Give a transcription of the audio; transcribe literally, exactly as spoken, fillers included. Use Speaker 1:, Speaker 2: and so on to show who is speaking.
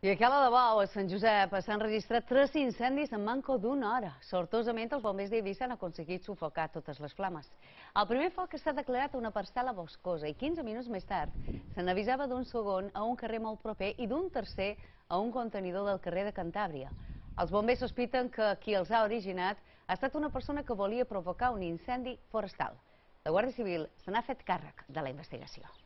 Speaker 1: I a Cala de Bou, a Sant Josep, s'han registrat tres incendis en manco d'una hora. Sortosament, els bombers d'Eivissa han aconseguit sufocar totes les flames. El primer foc s'ha declarat a una parcel·la boscosa i quinze minuts més tard se n'avisava d'un segon a un carrer molt proper i d'un tercer a un contenidor del carrer de Cantàbria. Els bombers sospiten que qui els ha originat ha estat una persona que volia provocar un incendi forestal. La Guàrdia Civil se n'ha fet càrrec de la investigació.